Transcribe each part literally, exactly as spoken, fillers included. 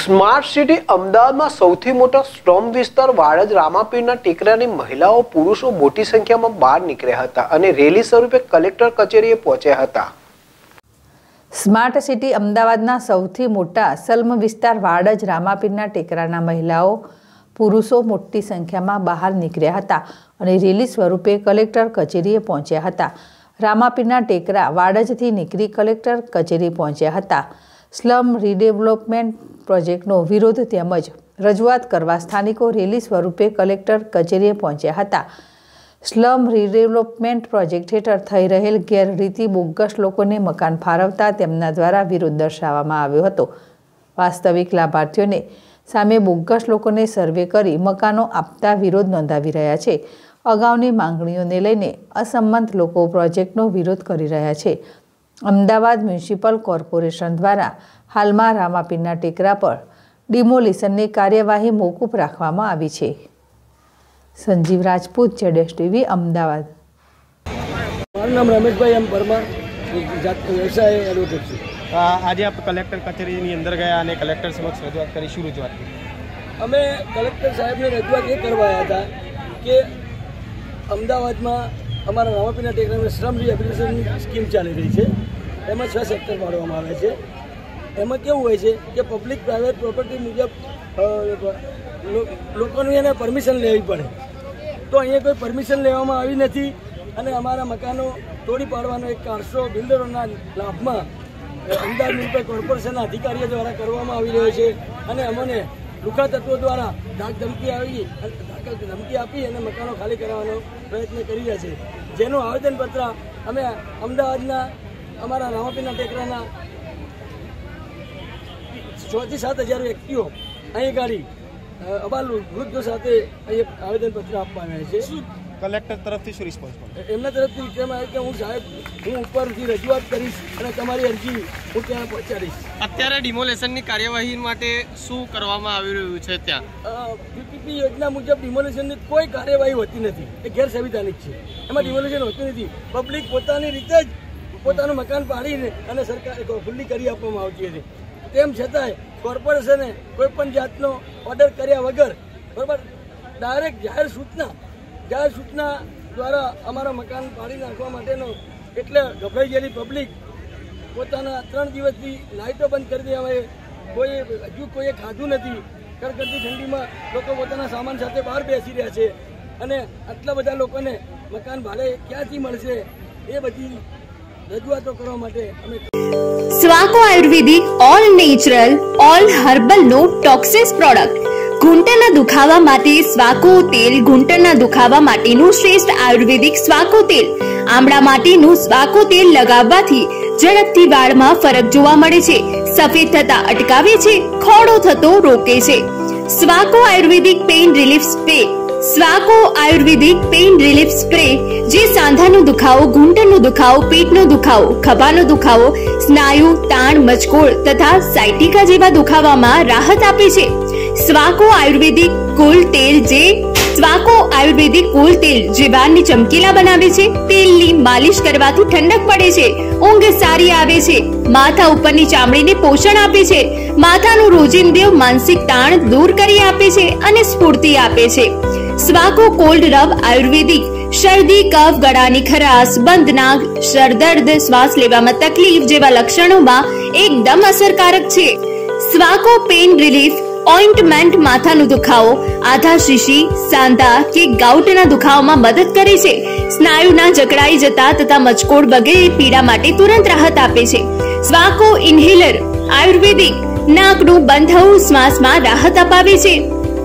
Smart city અમદાવાદમાં સૌથી મોટો સ્લમ વિસ્તાર વાડજ રામાપીરના ટેકરાની મહિલાઓ પુરુષો મોટી સંખ્યામાં બહાર નીકળ્યા હતા અને રેલી સ્વરૂપે કલેક્ટર કચેરીએ પહોંચ્યા હતા। સ્માર્ટ સિટી અમદાવાદના સૌથી મોટા સ્લમ વિસ્તાર વાડજ રામાપીરના ટેકરાના મહિલાઓ પુરુષો મોટી સંખ્યામાં બહાર નીકળ્યા હતા અને રેલી સ્વરૂપે કલેક્ટર કચેરીએ પહોંચ્યા હતા। રામાપીરના ટેકરા વાડજથી નીકળી કલેક્ટર કચેરી પહોંચ્યા હતા। સ્લમ રીડેવલપમેન્ટ પ્રોજેક્ટનો વિરોધ તેમજ રજૂઆત કરવા સ્થાનિકો રેલી સ્વરૂપે કલેક્ટર કચેરીએ પહોંચ્યા હતા। સ્લમ રીડેવલપમેન્ટ પ્રોજેક્ટ હેઠળ થઈ રહેલ ગેરરીતિ બોગસ લોકોને મકાન ફાળવતા તેમના દ્વારા વિરોધ દર્શાવવામાં આવ્યો હતો। વાસ્તવિક લાભાર્થીઓને સામે બોગસ લોકોને સર્વે કરી મકાનો આપતા વિરોધ નોંધાવી રહ્યા છે। અગાઉની માંગણીઓને લઈને અસંમત લોકો પ્રોજેક્ટનો વિરોધ કરી રહ્યા છે। અમદાવાદ મ્યુનિસિપલ કોર્પોરેશન દ્વારા હાલમાં રામાપીરના ટેકરા પર ડિમોલિશનની કાર્યવાહી મોકૂફ રાખવામાં આવી છે। સંજીવ રાજપૂત, જેડેશ ટીવી, અમદાવાદ। મારું નામ રમેશભાઈ એમ પરમાર, વ્યવસાય એડવોકેટ છું। આજે આપ કલેક્ટર કચેરીની અંદર ગયા અને કલેક્ટર સમક્ષ રજૂઆત કરી, શું રજૂઆત કરી? અમે કલેક્ટર સાહેબને રજૂઆત એ કરવા આવ્યા હતા કે અમદાવાદમાં અમારા રામાપીરના ટેકરામાં સ્લમ રિહેબિલિટેશન સ્કીમ ચાલી રહી છે। એમાં છ સેક્ટર પાડવામાં આવે છે। એમાં કેવું હોય છે કે પબ્લિક પ્રાઇવેટ પ્રોપર્ટી મુજબ લોકોની એને પરમિશન લેવી પડે, તો અહીંયા કોઈ પરમિશન લેવામાં આવી નથી અને અમારા મકાનો તોડી પાડવાનો એક કારસો બિલ્ડરોના લાભમાં અમદાવાદ મ્યુનિસિપલ કોર્પોરેશનના અધિકારીઓ દ્વારા કરવામાં આવી રહ્યો છે અને અમને લુખા તત્વો દ્વારા ધાક ધમકી આવી ધમકી આપી અને મકાનો ખાલી કરાવવાનો પ્રયત્ન કરી રહ્યા છે, જેનું આવેદનપત્ર અમે અમદાવાદના અમારા રામાપીરના ટેકરાના છ થી સાત હજાર વ્યક્તિઓ અહીં ગાડી અબાલ વૃદ્ધો સાથે અહીં આવેદનપત્ર આપવા આવ્યા છે। શું કલેક્ટર તરફથી શું રિસ્પોન્સ મળે? એમના તરફથી કેમ આવે કે હું સાહેબ હું ઉપરથી રજૂઆત કરીશ અને તમારી અરજી હું ત્યાં પહોંચાડીશ। અત્યારે ડિમોલેશનની કાર્યવાહી માટે શું કરવામાં આવી રહ્યું છે? ત્યાં પીપીપી યોજના મુજબ ડિમોલેશનની કોઈ કાર્યવાહી હોતી નથી, એ ગેરસંવિધાનિક છે। એમાં ડિમોલેશન હોતું નથી। પબ્લિક પોતાની રીતે જ પોતાનું મકાન પાડીને અને સરકાર ખુલ્લી કરી આપવામાં આવતી હતી। તેમ છતાંય કોર્પોરેશને કોઈ પણ જાતનો ઓર્ડર કર્યા વગર બરાબર ડાયરેક્ટ જાહેર સૂચના જાહેર સૂચના દ્વારા અમારા મકાન પાડી નાખવા માટેનો એટલે ગભરાઈ ગયેલી પબ્લિક પોતાના ત્રણ દિવસથી લાઇટો બંધ કરી દેવાય, કોઈ હજુ કોઈએ ખાધું નથી। કડકડતી ઠંડીમાં લોકો પોતાના સામાન સાથે બહાર બેસી રહ્યા છે અને આટલા બધા લોકોને મકાન ભાડે ક્યાંથી મળશે એ બધી રજૂઆતો કરવા માટે અમે Swaco ayurvedic all natural all herbal no toxins product ઘૂંટણના દુખાવા માટે સ્વાકો તેલ, ઘૂંટણના દુખાવા માટેનું શ્રેષ્ઠ આયુર્વેદિક સ્વાકો તેલ, આમળા માટેનું સ્વાકો તેલ લગાવવાથી ઝડપથી વાળમાં ફરક જોવા મળે છે, સફેદ થતા અટકાવે છે, ખોડો થતો રોકે છે। Swaco ayurvedic pain relief spray Swaco ayurvedic pain relief spray જે સાંધાનો દુખાવો, ઘૂંટણનો દુખાવો, પેટનો દુખાવો, ખભાનો દુખાવો, સ્નાયુ તાણ, મચકોડ તથા સાયટિકા જેવા દુખાવામાં રાહત આપે છે। સ્વાકો આયુર્વેદિક કુલ તેલ જે સ્વાકો આયુર્વેદિક કુલ તેલ જે વાળને ચમકીલા બનાવે છે, તેલની માલિશ કરવાથી ઠંડક પડે છે, ઊંઘ સારી આવે છે, માથા ઉપરની ચામડીને પોષણ આપે છે, માથાનું રોજિંદુ માનસિક તાણ દૂર કરી આપે છે અને સ્ફૂર્તિ આપે છે। સ્વાકો કોલ્ડ રબ આયુર્વેદિક શરદી, કફ, ગળાની ખરાશ, બંધ નાક, સરદર્દ, શ્વાસ લેવામાં તકલીફ જેવા લક્ષણોમાં એકદમ અસરકારક છે। સ્વાકો પેઇન રિલીફ ઓઇન્ટમેન્ટ માથાનો દુખાવો, આધા શીશી, સાંધા કે ગાઉટના દુખાવામાં મદદ કરે છે, સ્નાયુના જકડાઈ જતા તથા મચકોડ વગેરે પીડા માટે તુરંત રાહત આપે છે। સ્વાકો ઇન્હેલર આયુર્વેદિક નાકનું બંધ થવું, શ્વાસમાં રાહત અપાવે છે।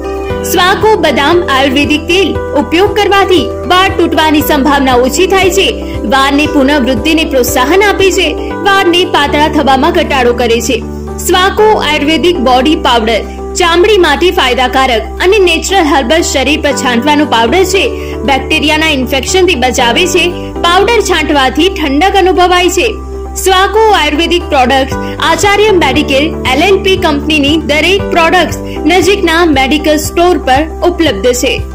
સ્વાકો બદામ આયુર્વેદિક તેલ ઉપયોગ કરવાથી વાળ તૂટવાની સંભાવના ઓછી થાય છે, વાળની પુનઃવૃદ્ધિને પ્રોત્સાહન આપે છે, વાળને પાતળા થવામાં ઘટાડો કરે છે। સ્વાકો આયુર્વેદિક બોડી પાવડર ચામડી માટે ફાયદાકારક અને નેચરલ હર્બલ શરીર પર છાંટવાનો પાવડર છે, બેક્ટેરિયાના ઇન્ફેક્શનથી બચાવે છે, પાવડર છાંટવાથી ઠંડક અનુભવાય છે। Swaco ayurvedic products Acharya medical L L P કંપનીની દરેક પ્રોડક્ટ્સ નજીકના મેડિકલ સ્ટોર પર ઉપલબ્ધ છે।